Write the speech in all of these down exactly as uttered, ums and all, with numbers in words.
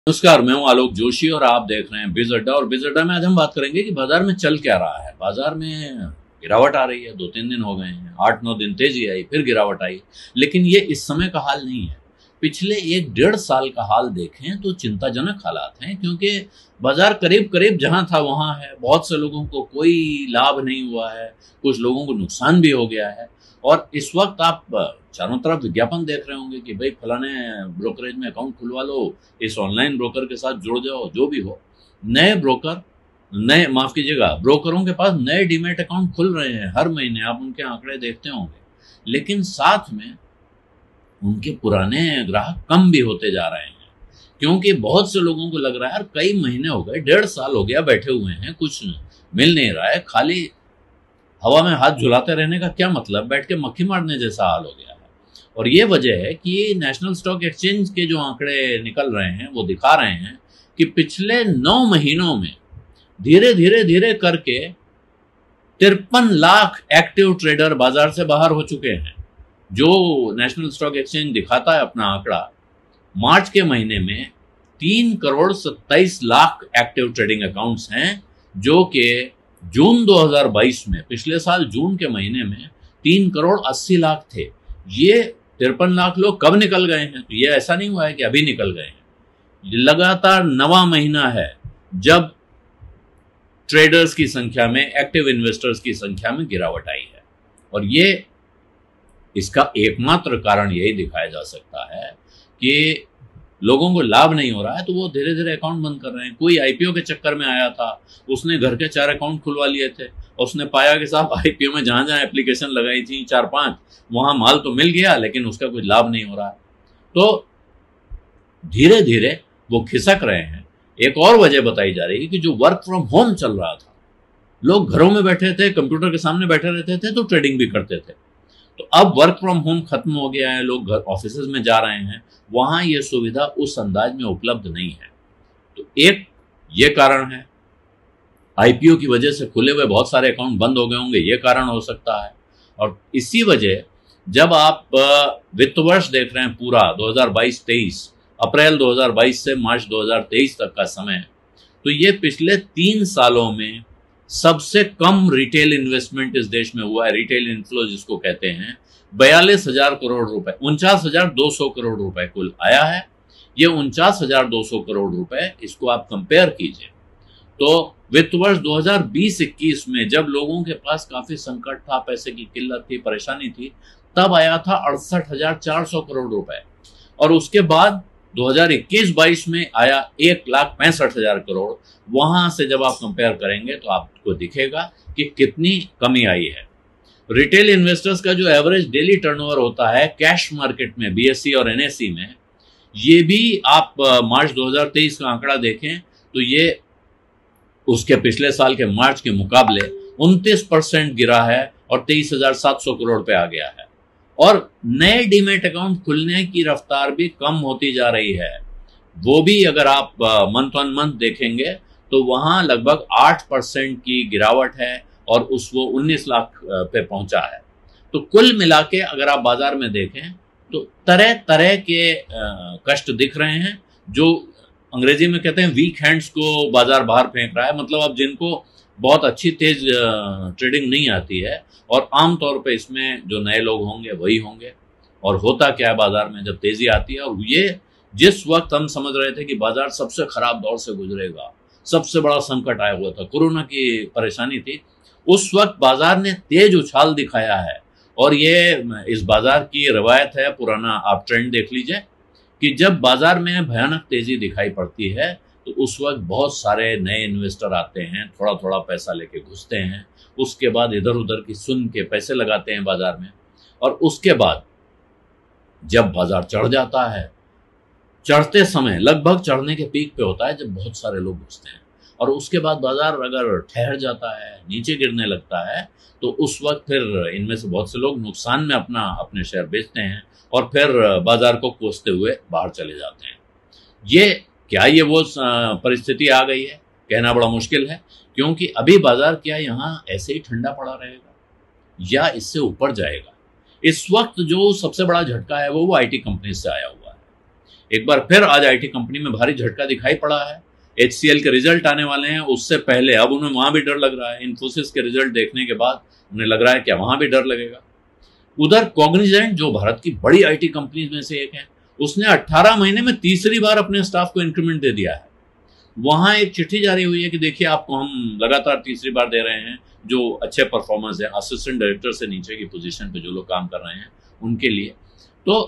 नमस्कार, मैं हूं आलोक जोशी और आप देख रहे हैं बिज अड्डा। और बिज अड्डा में आज हम बात करेंगे कि बाजार में चल क्या रहा है। बाजार में गिरावट आ रही है, दो तीन दिन हो गए हैं, आठ नौ दिन तेजी आई, फिर गिरावट आई। लेकिन ये इस समय का हाल नहीं है, पिछले एक डेढ़ साल का हाल देखें तो चिंताजनक हालात हैं। क्योंकि बाजार करीब करीब जहां था वहां है, बहुत से लोगों को कोई लाभ नहीं हुआ है, कुछ लोगों को नुकसान भी हो गया है। और इस वक्त आप चारों तरफ विज्ञापन देख रहे होंगे कि भाई फलाने ब्रोकरेज में अकाउंट खुलवा लो, इस ऑनलाइन ब्रोकर के साथ जुड़ जाओ। जो भी हो, नए ब्रोकर नए माफ कीजिएगा ब्रोकरों के पास नए डीमैट अकाउंट खुल रहे हैं हर महीने, आप उनके आंकड़े देखते होंगे। लेकिन साथ में उनके पुराने ग्राहक कम भी होते जा रहे हैं, क्योंकि बहुत से लोगों को लग रहा है यार कई महीने हो गए, डेढ़ साल हो गया बैठे हुए हैं, कुछ मिल नहीं रहा है, खाली हवा में हाथ झुलाते रहने का क्या मतलब, बैठ के मक्खी मारने जैसा हाल हो गया है। और ये वजह है कि नेशनल स्टॉक एक्सचेंज के जो आंकड़े निकल रहे हैं वो दिखा रहे हैं कि पिछले नौ महीनों में धीरे धीरे धीरे करके तिरपन लाख एक्टिव ट्रेडर बाजार से बाहर हो चुके हैं। जो नेशनल स्टॉक एक्सचेंज दिखाता है अपना आंकड़ा, मार्च के महीने में तीन करोड़ सत्ताईस लाख एक्टिव ट्रेडिंग अकाउंट्स हैं, जो कि जून दो हज़ार बाईस में, पिछले साल जून के महीने में तीन करोड़ अस्सी लाख थे। ये तिरपन लाख लोग कब निकल गए हैं? तो ये ऐसा नहीं हुआ है कि अभी निकल गए हैं, लगातार नवा महीना है जब ट्रेडर्स की संख्या में, एक्टिव इन्वेस्टर्स की संख्या में गिरावट आई है। और ये इसका एकमात्र कारण यही दिखाया जा सकता है कि लोगों को लाभ नहीं हो रहा है, तो वो धीरे धीरे अकाउंट बंद कर रहे हैं। कोई आईपीओ के चक्कर में आया था, उसने घर के चार अकाउंट खुलवा लिए थे, उसने पाया कि साहब आईपीओ में जहां जहां एप्लीकेशन लगाई थी चार पांच, वहां माल तो मिल गया लेकिन उसका कोई लाभ नहीं हो रहा है। तो धीरे धीरे वो खिसक रहे हैं। एक और वजह बताई जा रही है कि जो वर्क फ्रॉम होम चल रहा था, लोग घरों में बैठे थे, कंप्यूटर के सामने बैठे रहते थे, तो ट्रेडिंग भी करते थे। तो अब वर्क फ्रॉम होम खत्म हो गया है, लोग घर ऑफिस में जा रहे हैं, वहां ये सुविधा उस अंदाज में उपलब्ध नहीं है। तो एक ये कारण है, आईपीओ की वजह से खुले हुए बहुत सारे अकाउंट बंद हो गए होंगे, ये कारण हो सकता है। और इसी वजह, जब आप वित्त वर्ष देख रहे हैं पूरा दो हज़ार बाईस तेईस, अप्रैल दो हज़ार बाईस से मार्च दो हज़ार तेईस तक का समय, तो ये पिछले तीन सालों में सबसे कम रिटेल इन्वेस्टमेंट इस देश में हुआ है। रिटेल इनफ्लो जिसको कहते हैं, बयालीस हजार करोड़ रुपए, उनचास हजार दो सौ करोड़ रुपए कुल आया है। ये उनचास हजार दो सौ करोड़ रुपए, इसको आप कंपेयर कीजिए तो वित्त वर्ष दो हज़ार बीस इक्कीस में जब लोगों के पास काफी संकट था, पैसे की किल्लत थी, परेशानी थी, तब आया था अड़सठ हजार चार सौ करोड़ रुपए। और उसके बाद दो हज़ार इक्कीस बाईस में आया एक लाख पैंसठ हजार करोड़। वहां से जब आप कंपेयर करेंगे तो आपको दिखेगा कि कितनी कमी आई है। रिटेल इन्वेस्टर्स का जो एवरेज डेली टर्नओवर होता है कैश मार्केट में, बीएसई और एनएसई में, ये भी आप मार्च दो हज़ार तेईस का आंकड़ा देखें तो ये उसके पिछले साल के मार्च के मुकाबले उनतीस परसेंट गिरा है और तेईस हजार सात सौ करोड़ पे आ गया है। और नए डीमैट अकाउंट खुलने की रफ्तार भी कम होती जा रही है। वो भी अगर आप मंथ ऑन मंथ देखेंगे तो वहां लगभग आठ परसेंट की गिरावट है और उस वो उन्नीस लाख पे पहुंचा है। तो कुल मिला के अगर आप बाजार में देखें तो तरह तरह के कष्ट दिख रहे हैं, जो अंग्रेजी में कहते हैं वीक हैंड्स को बाजार बाहर फेंक रहा है। मतलब अब जिनको बहुत अच्छी तेज ट्रेडिंग नहीं आती है, और आमतौर पे इसमें जो नए लोग होंगे वही होंगे। और होता क्या है बाजार में जब तेजी आती है, और ये जिस वक्त हम समझ रहे थे कि बाजार सबसे खराब दौर से गुजरेगा, सबसे बड़ा संकट आया हुआ था, कोरोना की परेशानी थी, उस वक्त बाजार ने तेज उछाल दिखाया है। और ये इस बाजार की रवायत है, पुराना आप ट्रेंड देख लीजिए कि जब बाजार में भयानक तेजी दिखाई पड़ती है तो उस वक्त बहुत सारे नए इन्वेस्टर आते हैं, थोड़ा थोड़ा पैसा लेके घुसते हैं, उसके बाद इधर उधर की सुन के पैसे लगाते हैं बाजार में। और उसके बाद जब बाजार चढ़ जाता है, चढ़ते समय लगभग चढ़ने के पीक पे होता है जब बहुत सारे लोग घुसते हैं, और उसके बाद बाजार अगर ठहर जाता है, नीचे गिरने लगता है, तो उस वक्त फिर इनमें से बहुत से लोग नुकसान में अपना अपने शेयर बेचते हैं और फिर बाजार को कोसते हुए बाहर चले जाते हैं। ये क्या ये वो परिस्थिति आ गई है? कहना बड़ा मुश्किल है, क्योंकि अभी बाजार क्या यहाँ ऐसे ही ठंडा पड़ा रहेगा या इससे ऊपर जाएगा? इस वक्त जो सबसे बड़ा झटका है वो वो आईटी कंपनी से आया हुआ है। एक बार फिर आज आईटी कंपनी में भारी झटका दिखाई पड़ा है। एचसीएल के रिजल्ट आने वाले हैं, उससे पहले अब उन्हें वहां भी डर लग रहा है। इन्फोसिस के रिजल्ट देखने के बाद उन्हें लग रहा है कि वहां भी डर लगेगा। उधर कॉग्निजेंट, जो भारत की बड़ी आईटी कंपनीज में से एक है, उसने अठारह महीने में तीसरी बार अपने स्टाफ को इंक्रीमेंट दे दिया है। वहां एक चिट्ठी जारी हुई है कि देखिए आपको हम लगातार तीसरी बार दे रहे हैं, जो अच्छे परफॉर्मेंस है, असिस्टेंट डायरेक्टर से नीचे की पोजीशन पे जो लोग काम कर रहे हैं उनके लिए। तो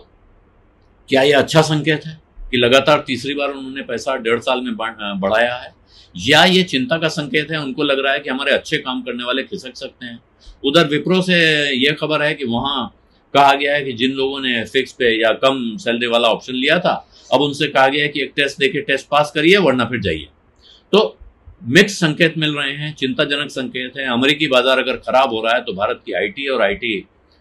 क्या यह अच्छा संकेत है कि लगातार तीसरी बार उन्होंने पैसा डेढ़ साल में बढ़ाया है, या ये चिंता का संकेत है, उनको लग रहा है कि हमारे अच्छे काम करने वाले खिसक सकते हैं? उधर विप्रो से यह खबर है कि वहां कहा गया है कि जिन लोगों ने फिक्स पे या कम सैलरी वाला ऑप्शन लिया था, अब उनसे कहा गया है कि एक टेस्ट देके टेस्ट पास करिए वरना फिर जाइए। तो मिक्स संकेत मिल रहे हैं, चिंताजनक संकेत है। अमेरिकी बाजार अगर खराब हो रहा है तो भारत की आईटी और आईटी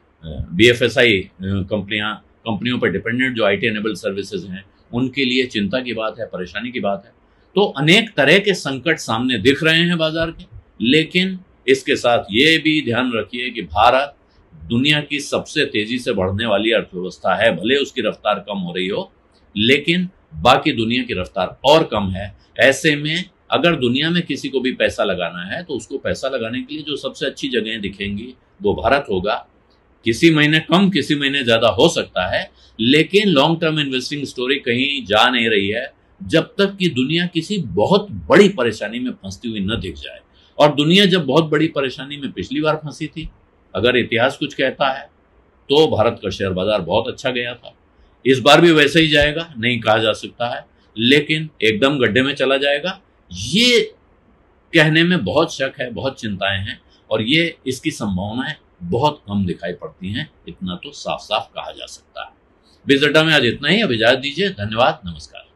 बीएफएसआई कंपनियां कंपनियों पर डिपेंडेंट जो आईटी एनेबल्ड सर्विसेज हैं उनके लिए चिंता की बात है, परेशानी की बात है। तो अनेक तरह के संकट सामने दिख रहे हैं बाजार के, लेकिन इसके साथ ये भी ध्यान रखिए कि भारत दुनिया की सबसे तेजी से बढ़ने वाली अर्थव्यवस्था है। भले उसकी रफ्तार कम हो रही हो, लेकिन बाकी दुनिया की रफ्तार और कम है। ऐसे में अगर दुनिया में किसी को भी पैसा लगाना है तो उसको पैसा लगाने के लिए जो सबसे अच्छी जगहें दिखेंगी वो भारत होगा। किसी महीने कम, किसी महीने ज्यादा हो सकता है, लेकिन लॉन्ग टर्म इन्वेस्टिंग स्टोरी कहीं जा नहीं रही है जब तक कि दुनिया किसी बहुत बड़ी परेशानी में फंसती हुई न दिख जाए। और दुनिया जब बहुत बड़ी परेशानी में पिछली बार फंसी थी, अगर इतिहास कुछ कहता है तो भारत का शेयर बाजार बहुत अच्छा गया था। इस बार भी वैसे ही जाएगा नहीं कहा जा सकता है, लेकिन एकदम गड्ढे में चला जाएगा ये कहने में बहुत शक है, बहुत चिंताएं हैं, और ये इसकी संभावनाएं बहुत कम दिखाई पड़ती हैं, इतना तो साफ साफ कहा जा सकता है। बिजनेस अड्डा में आज इतना ही। अब इजाजत दीजिए। धन्यवाद, नमस्कार।